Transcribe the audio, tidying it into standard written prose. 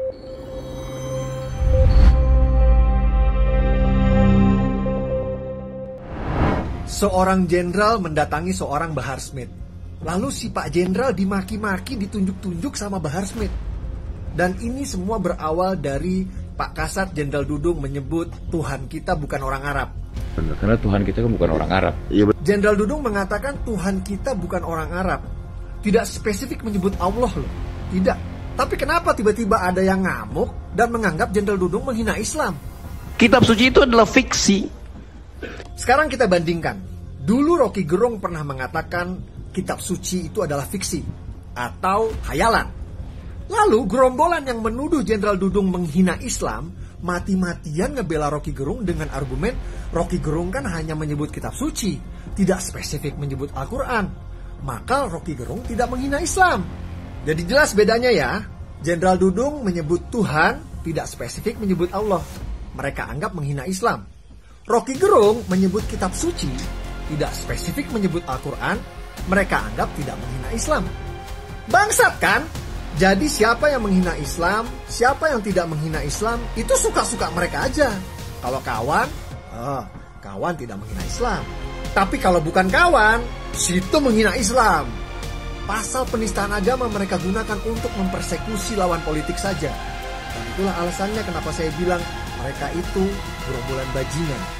Seorang jenderal mendatangi seorang Bahar Smith. Lalu si Pak Jenderal dimaki-maki, ditunjuk-tunjuk sama Bahar Smith. Dan ini semua berawal dari Pak Kasat Jenderal Dudung menyebut Tuhan kita bukan orang Arab. Benar, karena Tuhan kita kan bukan orang Arab. Jenderal Dudung mengatakan Tuhan kita bukan orang Arab. Tidak spesifik menyebut Allah loh. Tidak. Tapi kenapa tiba-tiba ada yang ngamuk dan menganggap Jenderal Dudung menghina Islam? Kitab suci itu adalah fiksi. Sekarang kita bandingkan. Dulu Rocky Gerung pernah mengatakan kitab suci itu adalah fiksi atau khayalan. Lalu gerombolan yang menuduh Jenderal Dudung menghina Islam mati-matian ngebela Rocky Gerung dengan argumen Rocky Gerung kan hanya menyebut kitab suci, tidak spesifik menyebut Al-Quran. Maka Rocky Gerung tidak menghina Islam. Jadi jelas bedanya ya. Jenderal Dudung menyebut Tuhan, tidak spesifik menyebut Allah. Mereka anggap menghina Islam. Rocky Gerung menyebut kitab suci, tidak spesifik menyebut Al-Quran, mereka anggap tidak menghina Islam. Bangsat kan? Jadi siapa yang menghina Islam, siapa yang tidak menghina Islam, itu suka-suka mereka aja. Kalau kawan, kawan tidak menghina Islam. Tapi kalau bukan kawan, situ menghina Islam. Pasal penistaan agama mereka gunakan untuk mempersekusi lawan politik saja. Dan itulah alasannya kenapa saya bilang mereka itu gerombolan bajingan.